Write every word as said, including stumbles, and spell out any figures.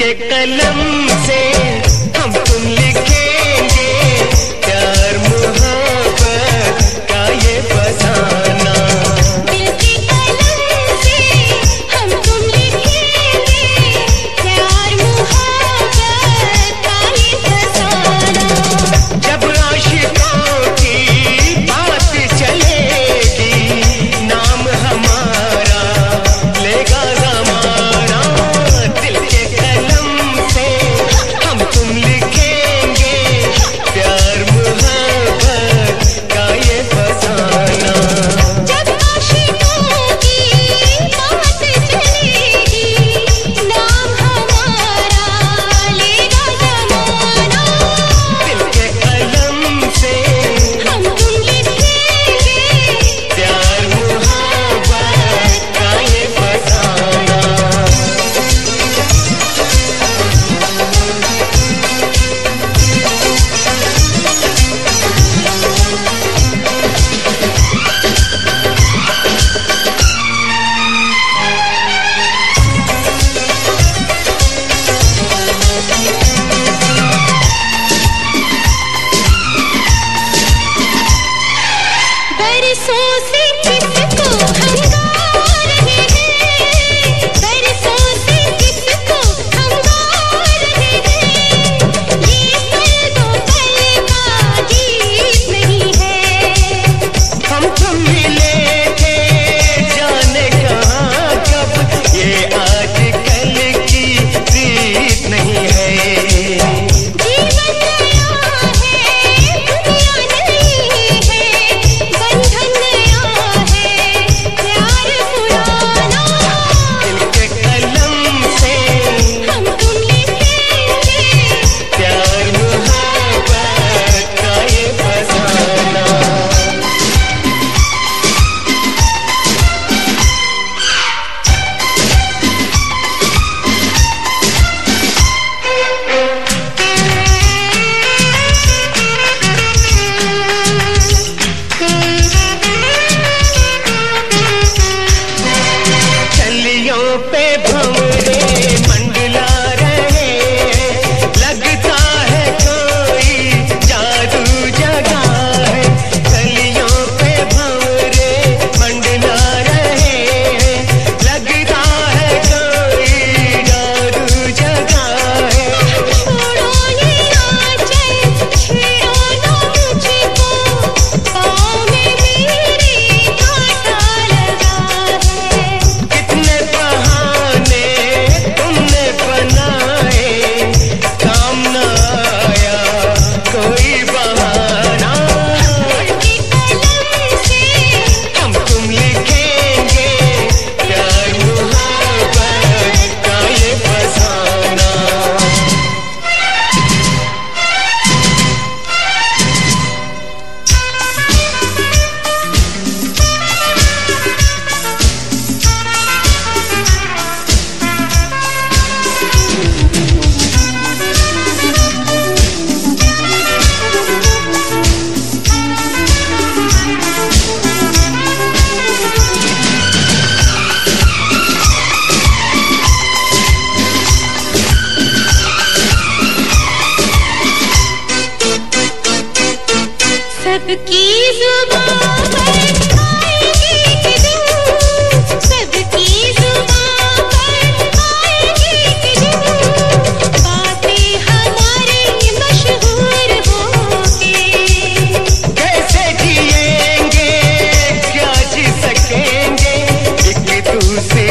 के कलम से हम तुम लिखेंगे प्यार मोहब्बत का ये फसाना। दिल के कलम से हम तुम लिखेंगे प्यार मोहब्बत का ये फसाना। जब आशिकों की बात चलेगी नाम हमारा लेगा ज़माना। दिल के कलम से हम तुम लिखेंगे प्यार मोहब्बत का ये फसाना। जब आशिकों की बात चलेगी नाम हमारा लेगा ज़माना। दिल के कलम से हम तुम लिखेंगे प्यार मोहब्बत का ये फसाना। बरसों से किसको हम गा रहे हैं, बरसों से किसको हम गा रहे हैं। ये पल दो पल का गीत नहीं है। हम तुम मिले थे जाने कहाँ कब, ये आजकल की रीत नहीं है। जीवन नया है, दुनिया नई है, बंधन नया है, प्यार पुराना। दिल के कलम से हम तुम लिखेंगे प्यार मोहब्बत का ये फसाना। चलियों पे भंवरे मंडला रहे, लगता है कोई जादू जगा है। चलियों पे भंवरे मंडला रहे, लगता है कोई जादू जगा है। छोड़ो ये आंचल, छेड़ो ना मुझको, पाँव में मेरे कांटा लगा है। कितने बहाने तुमने बनाए, काम न आया कोई बहाना। के कलम से हम तुम लिखेंगे प्यार मोहब्बत का ये फसाना। सबकी जुबां पर आएगी कि दिन, सबकी जुबां पर आएगी कि दिन, बातें हमारी मशहूर होंगी। कैसे जिएंगे क्या जी सकेंगे एक दूसरे